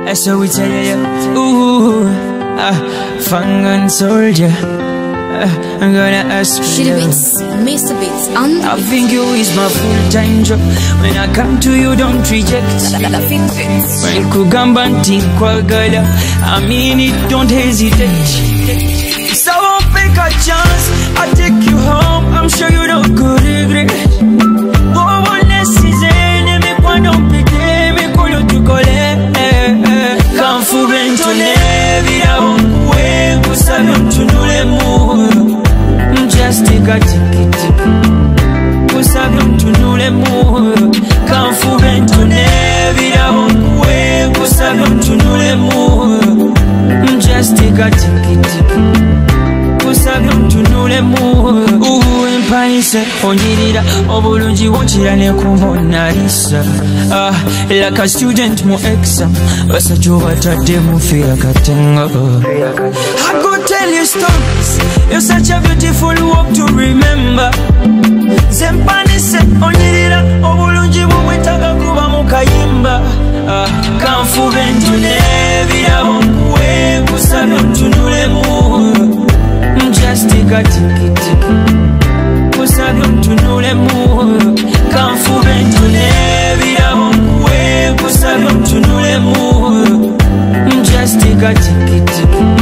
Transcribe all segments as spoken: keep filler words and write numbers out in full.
That's how we tell you. Ooh, ah, Fangan soldier. Uh, I'm gonna ask Shitty Beats, Mister Beats, on I think you is my full-time job. When I come to you, don't reject. When kugamba ntinkwagala, I mean it, don't hesitate. So I'll take a chance, I'll take you home, I'm sure you don't go regret. Oh, unnecessary, me quando pite, me quello tu cole. Kanfu bentone, vira ongue, kusabe mtunule mu. Just take a ticket. Kusabe mtunule mu. Kanfu bentone, vira ongue, kusabe mtunule mu. Just take a ticket. Kusabe mtunule mu. Uhu empanise onyirira obulungi wokira ne kumona lisa. Ah, like a student mu exam. Basa jobatadde mu fear katenga. I go tell you stories. You're such a beautiful walk to remember. Zempanise onyirira obulungi bwetaga kuba mu kayimba. Ah, kanfu bentune birabo kuwe kusabe mtunule mu. Just take a ticket. Kusabe mtunule mu. Kanfu bentune birabo kuwe kusabe mtunule mu. Just take a ticket.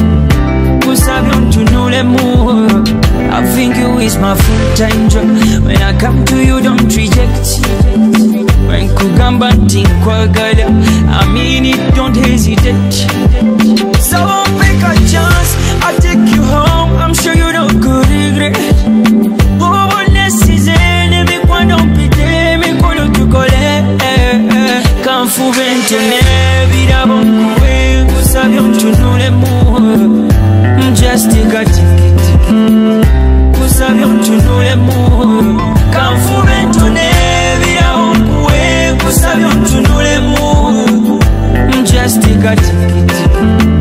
Kusabe mtunule mu. I think you is my full-time job. When I come to you, don't reject. When kugamba ntinkwagala, I mean it, don't hesitate. So I'll take a chance, I'll take you home, I'm sure you don't go regret. Oh, unnecessary, me quando pite, me quello tu cole. Kanfu bentone, virabo kuwe, kusabe mtunule mu. Just take a ticket. Kusabe mtunule mu. Kanfu bentone, virabo kuwe, kusabe mtunule mu. Just take a ticket.